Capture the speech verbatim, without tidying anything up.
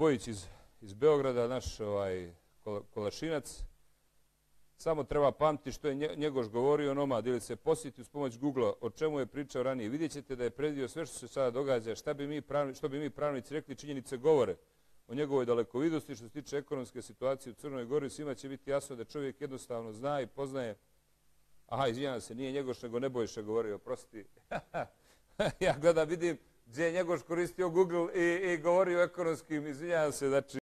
Bojić iz, iz Beograda, naš ovaj, Kolašinac. Samo treba pamtiti što je Njegoš govorio onomad ili se posjeti uz pomoć Google-a o čemu je pričao ranije. Vidjet ćete da je predvidio sve što se sada događa, šta bi mi pravni, što bi mi pravnici rekli, činjenice govore o njegovoj dalekovidosti. Što se tiče ekonomske situacije u Crnoj Gori, svima će biti jasno da čovjek jednostavno zna i poznaje. Aha, izvinjam se, nije Njegoš nego Nebojša govorio, prosti. Ja gledam, vidim gdje je Njegoš koristio Google i, i govorio o ekonomskim, izvinjam se, znači